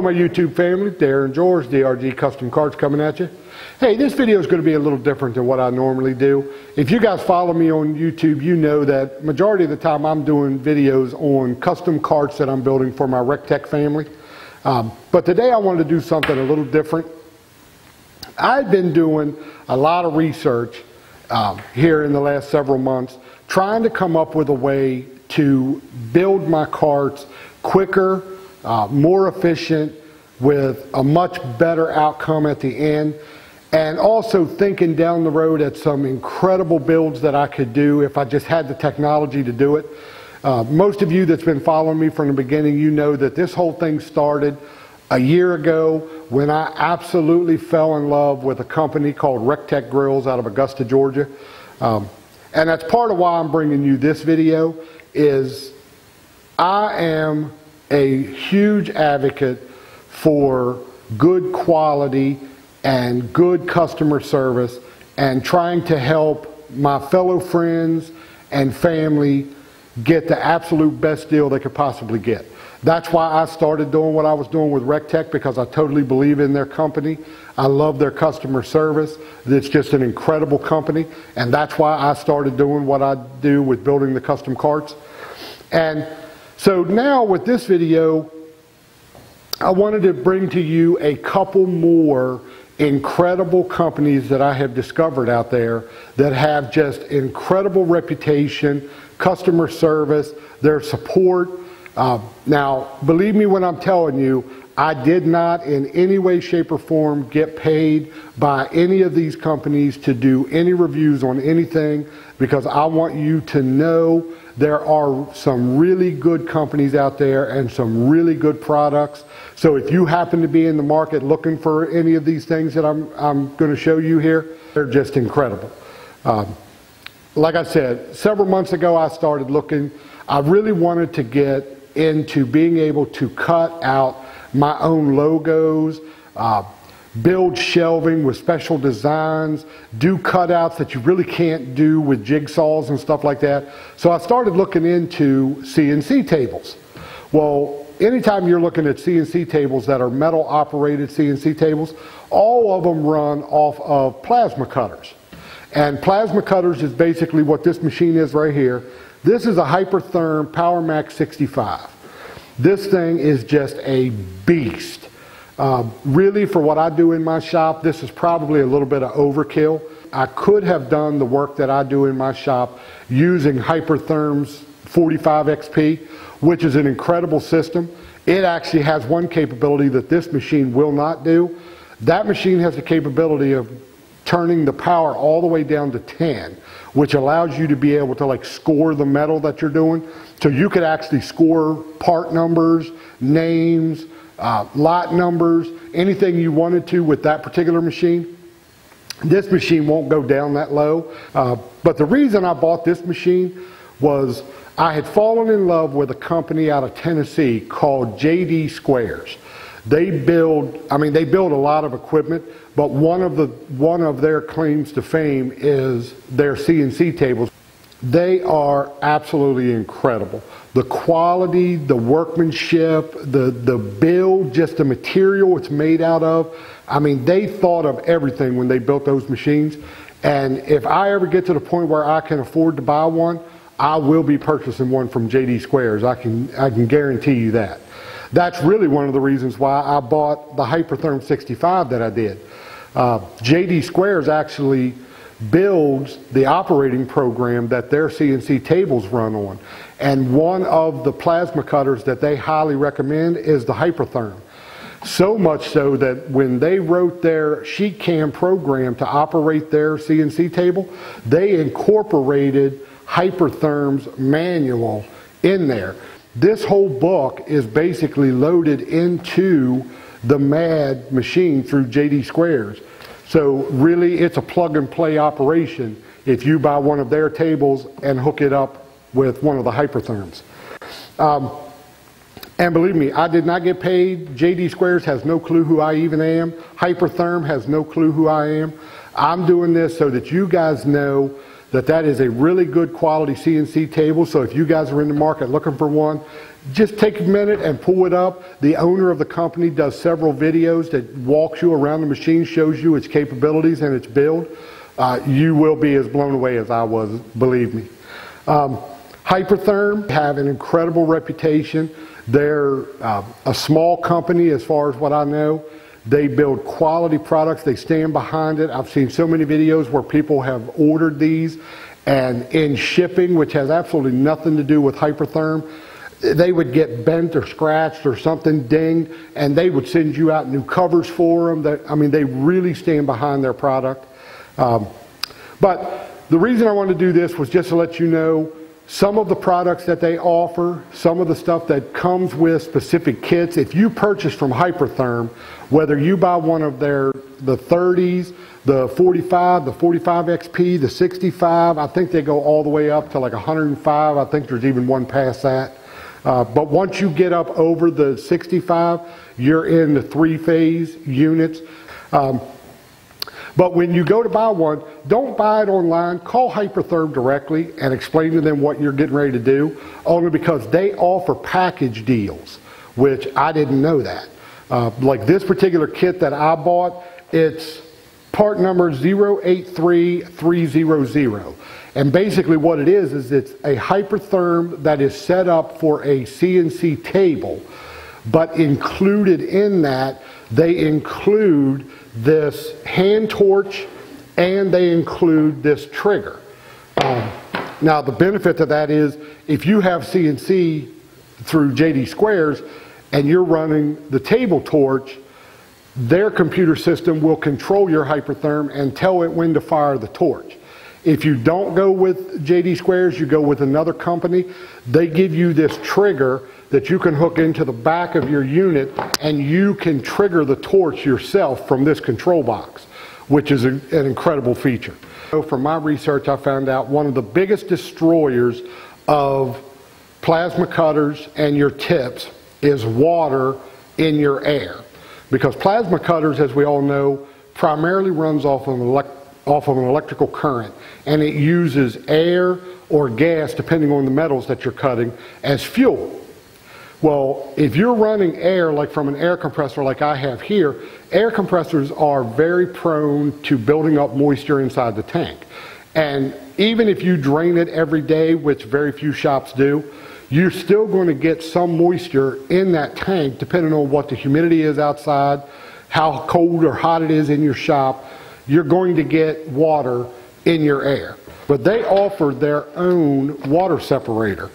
my YouTube family, Darren George, DRG Custom Carts coming at you. Hey, this video is going to be a little different than what I normally do. If you guys follow me on YouTube, you know that majority of the time I'm doing videos on custom carts that I'm building for my RecTech family. But today I wanted to do something a little different. I've been doing a lot of research here in the last several months, trying to come up with a way to build my carts quicker, more efficient, with a much better outcome at the end, and also thinking down the road at some incredible builds that I could do if I just had the technology to do it. Most of you that's been following me from the beginning, you know that this whole thing started a year ago when I absolutely fell in love with a company called RecTech Grills out of Augusta, Georgia. And that's part of why I'm bringing you this video. Is I am a huge advocate for good quality and good customer service and trying to help my fellow friends and family get the absolute best deal they could possibly get. That's why I started doing what I was doing with RecTech, because I totally believe in their company. I love their customer service. It's just an incredible company, and that's why I started doing what I do with building the custom carts. And so now with this video, I wanted to bring to you a couple more incredible companies that I have discovered out there that have just incredible reputation, customer service, their support. Now, believe me when I'm telling you, I did not in any way, shape, or form get paid by any of these companies to do any reviews on anything, because I want you to know there are some really good companies out there and some really good products. So if you happen to be in the market looking for any of these things that I'm going to show you here, they're just incredible. Like I said, several months ago I started looking. I really wanted to get into being able to cut out my own logos, build shelving with special designs, do cutouts that you really can't do with jigsaws and stuff like that. So I started looking into CNC tables. Well, anytime you're looking at CNC tables that are metal operated CNC tables, all of them run off of plasma cutters. And plasma cutters is basically what this machine is right here. This is a Hypertherm PowerMax 65. This thing is just a beast. Really, for what I do in my shop, this is probably a little bit of overkill. I could have done the work that I do in my shop using Hypertherm's 45XP, which is an incredible system. It actually has one capability that this machine will not do. That machine has the capability of turning the power all the way down to 10, which allows you to be able to score the metal that you're doing. So you could actually score part numbers, names, lot numbers, anything you wanted to with that particular machine. This machine won't go down that low. But the reason I bought this machine was I had fallen in love with a company out of Tennessee called JD Squares. They build a lot of equipment, but one of their claims to fame is their CNC tables. They are absolutely incredible. The quality, the workmanship, the build, just the material it's made out of. I mean, they thought of everything when they built those machines. And if I ever get to the point where I can afford to buy one, I will be purchasing one from JD Squares. I can guarantee you that. That's really one of the reasons why I bought the Hypertherm 65 that I did. JD Squares actually builds the operating program that their CNC tables run on. And one of the plasma cutters that they highly recommend is the Hypertherm. So much so that when they wrote their sheet cam program to operate their CNC table, they incorporated Hypertherm's manual in there. This whole book is basically loaded into the MAD machine through JD Squares. So really, it's a plug and play operation if you buy one of their tables and hook it up with one of the Hypertherms. And believe me, I did not get paid. JD Squares has no clue who I even am. Hypertherm has no clue who I am. I'm doing this so that you guys know that that is a really good quality CNC table. So if you guys are in the market looking for one, just take a minute and pull it up. The owner of the company does several videos that walks you around the machine, shows you its capabilities and its build. You will be as blown away as I was, believe me. Hypertherm have an incredible reputation. They're a small company as far as what I know. They build quality products. They stand behind it. I've seen so many videos where people have ordered these, and in shipping, which has absolutely nothing to do with Hypertherm, they would get bent or scratched or something dinged, and they would send you out new covers for them. I mean, they really stand behind their product. But the reason I wanted to do this was just to let you know some of the products that they offer, some of the stuff that comes with specific kits. If you purchase from Hypertherm, whether you buy one of the 30s, the 45, the 45 XP, the 65, I think they go all the way up to like 105. I think there's even one past that. But once you get up over the 65, you're in the 3-phase units. But when you go to buy one, don't buy it online. Call Hypertherm directly and explain to them what you're getting ready to do, only because they offer package deals, which I didn't know that. Like this particular kit that I bought, it's part number 083300. And basically what it is it's a Hypertherm that is set up for a CNC table, but included in that, they include this hand torch and they include this trigger. Now the benefit to that is if you have CNC through JD Squares and you're running the table torch, their computer system will control your Hypertherm and tell it when to fire the torch. If you don't go with JD Squares, you go with another company, they give you this trigger that you can hook into the back of your unit, and you can trigger the torch yourself from this control box, which is an incredible feature. So from my research, I found out one of the biggest destroyers of plasma cutters and your tips is water in your air. Because plasma cutters, as we all know, primarily runs off of an electrical current, and it uses air or gas, depending on the metals that you're cutting, as fuel. Well, if you're running air, like from an air compressor like I have here, air compressors are very prone to building up moisture inside the tank. And even if you drain it every day, which very few shops do, you're still going to get some moisture in that tank, depending on what the humidity is outside, how cold or hot it is in your shop. You're going to get water in your air. But they offer their own water separator.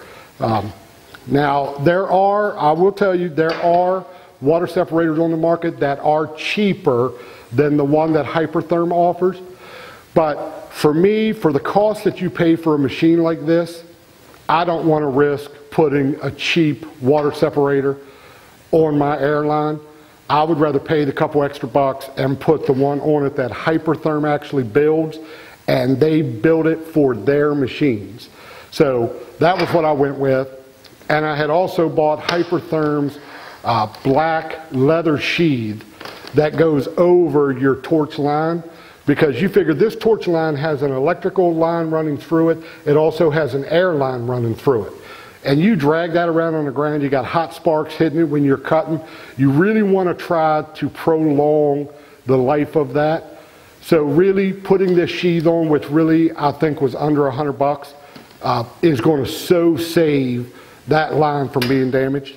Now, I will tell you, there are water separators on the market that are cheaper than the one that Hypertherm offers. But for me, for the cost that you pay for a machine like this, I don't want to risk putting a cheap water separator on my airline. I would rather pay the couple extra bucks and put the one on it that Hypertherm actually builds, and they build it for their machines. So that was what I went with. And I had also bought Hypertherm's black leather sheath that goes over your torch line, because you figure this torch line has an electrical line running through it. It also has an air line running through it. And you drag that around on the ground, you got hot sparks hitting it when you're cutting. You really want to try to prolong the life of that. So really putting this sheath on, which really I think was under $100, is going to so save that line from being damaged.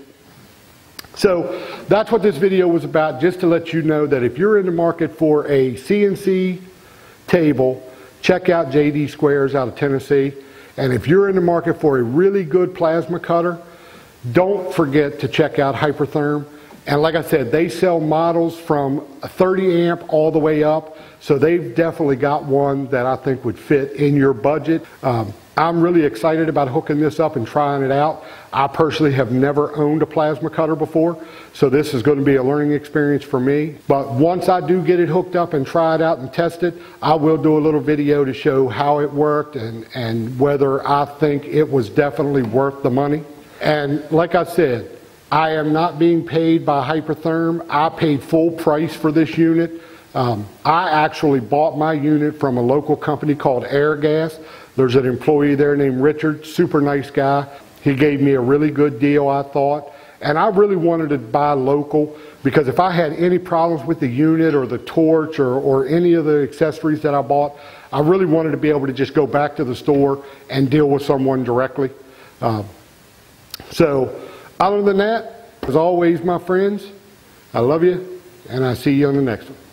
So that's what this video was about, just to let you know that if you're in the market for a CNC table, check out JD Squares out of Tennessee. And if you're in the market for a really good plasma cutter, don't forget to check out Hypertherm. And like I said, they sell models from a 30 amp all the way up. So they've definitely got one that I think would fit in your budget. I'm really excited about hooking this up and trying it out. I personally have never owned a plasma cutter before, so this is going to be a learning experience for me. But once I do get it hooked up and try it out and test it, I will do a little video to show how it worked and whether I think it was definitely worth the money. And like I said, I am not being paid by Hypertherm. I paid full price for this unit. I actually bought my unit from a local company called Airgas. There's an employee there named Richard, super nice guy. He gave me a really good deal, I thought. And I really wanted to buy local because if I had any problems with the unit or the torch or any of the accessories that I bought, I really wanted to be able to just go back to the store and deal with someone directly. So other than that, as always, my friends, I love you, and I see you on the next one.